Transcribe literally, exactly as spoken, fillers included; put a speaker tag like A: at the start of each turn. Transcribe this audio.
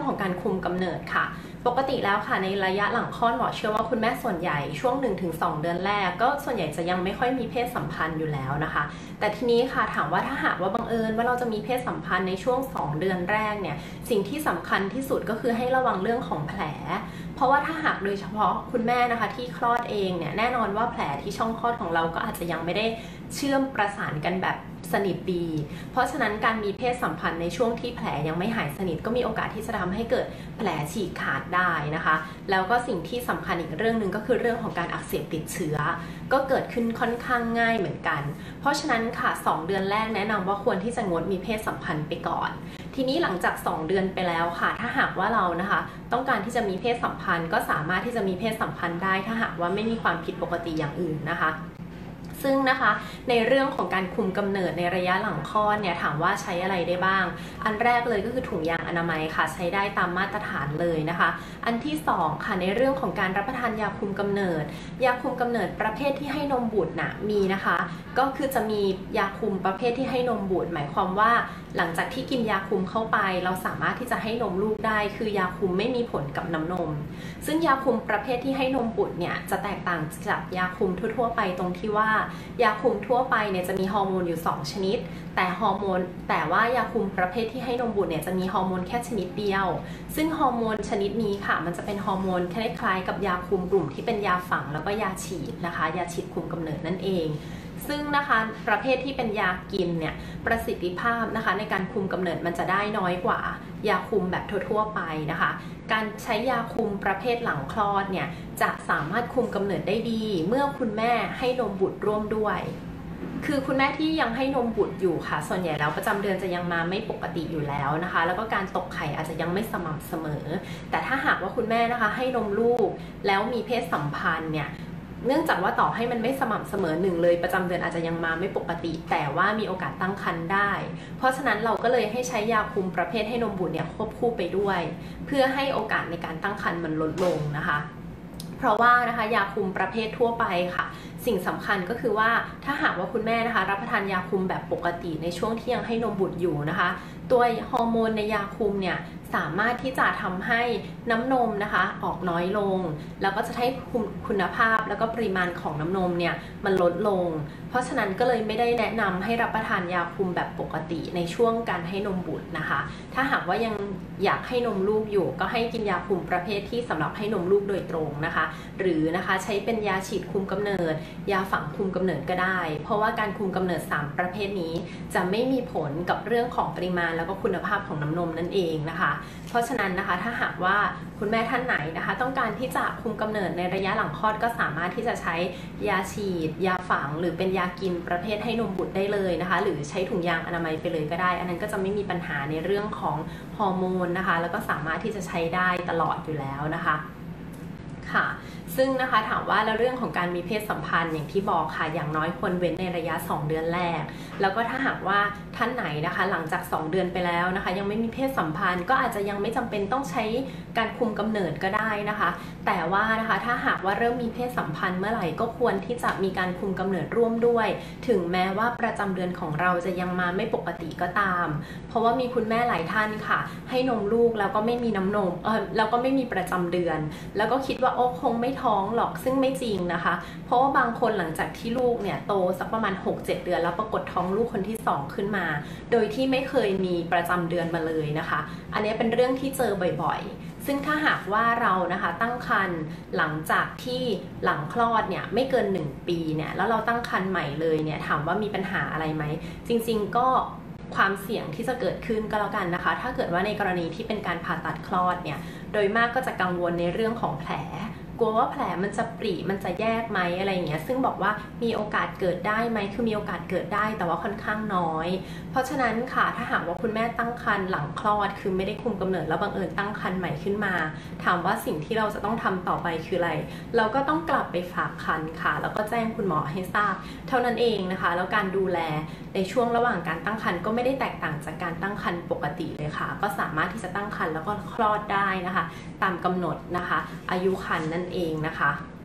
A: ของการคุมกำเนิดค่ะปกติแล้วค่ะในระยะหลังคลอดหมอเชื่อว่าคุณแม่ส่วนใหญ่ช่วง หนึ่งถึงสอง เดือนแรกก็ส่วนใหญ่จะยังไม่ค่อยมีเพศสัมพันธ์อยู่แล้วนะคะแต่ทีนี้ค่ะถามว่าถ้าหากว่าบังเอิญว่าเราจะมีเพศสัมพันธ์ในช่วงสองเดือนแรกเนี่ยสิ่งที่สำคัญที่สุดก็คือให้ระวังเรื่องของแผลเพราะว่าถ้าหากโดยเฉพาะคุณแม่นะคะที่คลอดเองเนี่ยแน่นอนว่าแผลที่ช่องคลอดของเราก็อาจจะยังไม่ได้เชื่อมประสานกันแบบสนิทดีเพราะฉะนั้นการมีเพศสัมพันธ์ในช่วงที่แผลยังไม่หายสนิทก็มีโอกาสที่จะทำให้เกิดแผลฉีกขาดได้นะคะแล้วก็สิ่งที่สำคัญอีกเรื่องหนึ่งก็คือเรื่องของการอักเสบติดเชื้อก็เกิดขึ้นค่อนข้างง่ายเหมือนกันเพราะฉะนั้นค่ะสองเดือนแรกแนะนำว่าควรที่จะงดมีเพศสัมพันธ์ไปก่อนทีนี้หลังจากสองเดือนไปแล้วค่ะถ้าหากว่าเรานะคะต้องการที่จะมีเพศสัมพันธ์ก็สามารถที่จะมีเพศสัมพันธ์ได้ถ้าหากว่าไม่มีความผิดปกติอย่างอื่นนะคะซึ่งนะคะในเรื่องของการคุมกำเนิดในระยะหลังคลอดเนี่ยถามว่าใช้อะไรได้บ้างอันแรกเลยก็คือถุงยางอนามัยค่ะใช้ได้ตามมาตรฐานเลยนะคะอันที่สองค่ะในเรื่องของการรับประทานยาคุมกำเนิดยาคุมกำเนิดประเภทที่ให้นมบุตรน่ะมีนะคะก็คือจะมียาคุมประเภทที่ให้นมบุตรหมายความว่าหลังจากที่กินยาคุมเข้าไปเราสามารถที่จะให้นมลูกได้คือยาคุมไม่มีผลกับน้ำนมซึ่งยาคุมประเภทที่ให้นมบุตรเนี่ยจะแตกต่างจากยาคุมทั่วๆไปตรงที่ว่ายาคุมทั่วไปเนี่ยจะมีฮอร์โมนอยู่สองชนิดแต่ฮอร์โมนแต่ว่ายาคุมประเภทที่ให้นมบุตรเนี่ยจะมีฮอร์โมนแค่ชนิดเดียวซึ่งฮอร์โมนชนิดนี้ค่ะมันจะเป็นฮอร์โมนคล้ายๆกับยาคุมกลุ่มที่เป็นยาฝังแล้วก็ยาฉีดนะคะยาฉีดคุมกำเนิดนั่นเองซึ่งนะคะประเภทที่เป็นยากินเนี่ยประสิทธิภาพนะคะในการคุมกำเนิดมันจะได้น้อยกว่ายาคุมแบบทั่วๆไปนะคะการใช้ยาคุมประเภทหลังคลอดเนี่ยจะสามารถคุมกำเนิดได้ดีเมื่อคุณแม่ให้นมบุตรร่วมด้วยคือคุณแม่ที่ยังให้นมบุตรอยู่ค่ะส่วนใหญ่แล้วประจำเดือนจะยังมาไม่ปกติอยู่แล้วนะคะแล้วก็การตกไข่อาจจะยังไม่สม่ำเสมอแต่ถ้าหากว่าคุณแม่นะคะให้นมลูกแล้วมีเพศสัมพันธ์เนี่ยเนื่องจากว่าต่อให้มันไม่สม่ำเสมอหนึ่งเลยประจำเดือนอาจจะยังมาไม่ปกติแต่ว่ามีโอกาสตั้งครรภ์ได้เพราะฉะนั้นเราก็เลยให้ใช้ยาคุมประเภทให้นมบุตรเนี่ยควบคู่ไปด้วยเพื่อให้โอกาสในการตั้งครรภ์มันลดลงนะคะเพราะว่านะคะยาคุมประเภททั่วไปค่ะสิ่งสำคัญก็คือว่าถ้าหากว่าคุณแม่นะคะรับประทานยาคุมแบบปกติในช่วงที่ยังให้นมบุตรอยู่นะคะตัวฮอร์โมนในยาคุมเนี่ยสามารถที่จะทำให้น้ำนมนะคะออกน้อยลงแล้วก็จะให้คุณภาพแล้วก็ปริมาณของน้ำนมเนี่ยมันลดลงเพราะฉะนั้นก็เลยไม่ได้แนะนำให้รับประทานยาคุมแบบปกติในช่วงการให้นมบุตรนะคะถ้าหากว่ายังอยากให้นมลูกอยู่ก็ให้กินยาคุมประเภทที่สำหรับให้นมลูกโดยตรงนะคะหรือนะคะใช้เป็นยาฉีดคุมกำเนิดยาฝังคุมกำเนิดก็ได้เพราะว่าการคุมกำเนิดสามประเภทนี้จะไม่มีผลกับเรื่องของปริมาณแล้วก็คุณภาพของน้ำนมนั่นเองนะคะเพราะฉะนั้นนะคะถ้าหากว่าคุณแม่ท่านไหนนะคะต้องการที่จะคุมกำเนิดในระยะหลังคลอดก็สามารถที่จะใช้ยาฉีดยาฝังหรือเป็นยากินประเภทให้นมบุตรได้เลยนะคะหรือใช้ถุงยางอนามัยไปเลยก็ได้อันนั้นก็จะไม่มีปัญหาในเรื่องของฮอร์โมนนะคะแล้วก็สามารถที่จะใช้ได้ตลอดอยู่แล้วนะคะค่ะซึ่งนะคะถามว่าแล้วเรื่องของการมีเพศสัมพันธ์อย่างที่บอกค่ะอย่างน้อยควรเว้นในระยะสองเดือนแรกแล้วก็ถ้าหากว่าท่านไหนนะคะหลังจากสองเดือนไปแล้วนะคะยังไม่มีเพศสัมพันธ์ก็อาจจะยังไม่จำเป็นต้องใช้การคุมกำเนิดก็ได้นะคะแต่ว่านะคะถ้าหากว่าเริ่มมีเพศสัมพันธ์เมื่อไหร่ก็ควรที่จะมีการคุมกำเนิดร่วมด้วยถึงแม้ว่าประจำเดือนของเราจะยังมาไม่ปกติก็ตามเพราะว่ามีคุณแม่หลายท่านค่ะให้นมลูกแล้วก็ไม่มีน้ำนมเออแล้วก็ไม่มีประจำเดือนแล้วก็คิดว่าโอ้คงไม่ท้องหรอกซึ่งไม่จริงนะคะเพราะว่าบางคนหลังจากที่ลูกเนี่ยโตสักประมาณ หกเจ็ด เดือนแล้วปรากฏท้องลูกคนที่สองขึ้นมาโดยที่ไม่เคยมีประจำเดือนมาเลยนะคะอันนี้เป็นเรื่องที่เจอบ่อยๆซึ่งถ้าหากว่าเรานะคะตั้งครรภ์หลังจากที่หลังคลอดเนี่ยไม่เกินหนึ่งปีเนี่ยแล้วเราตั้งครรภ์ใหม่เลยเนี่ยถามว่ามีปัญหาอะไรไหมจริงๆก็ความเสี่ยงที่จะเกิดขึ้นก็แล้วกันนะคะถ้าเกิดว่าในกรณีที่เป็นการผ่าตัดคลอดเนี่ยโดยมากก็จะกังวลในเรื่องของแผลกลัวว่าแผลมันจะปริมันจะแยกไหมอะไรอย่างเงี้ยซึ่งบอกว่ามีโอกาสเกิดได้ไหมคือมีโอกาสเกิดได้แต่ว่าค่อนข้างน้อยเพราะฉะนั้นค่ะถ้าหากว่าคุณแม่ตั้งครรภ์หลังคลอดคือไม่ได้คุมกำเนิดแล้วบังเอิญตั้งครรภ์ใหม่ขึ้นมาถามว่าสิ่งที่เราจะต้องทำต่อไปคืออะไรเราก็ต้องกลับไปฝากครรภ์ค่ะแล้วก็แจ้งคุณหมอให้ทราบเท่านั้นเองนะคะแล้วการดูแลในช่วงระหว่างการตั้งครรภ์ก็ไม่ได้แตกต่างจากการตั้งครรภ์ปกติเลยค่ะก็สามารถที่จะตั้งครรภ์แล้วก็คลอดได้นะคะตามกำหนดนะคะอายุครรภ์นั่นเองนะคะ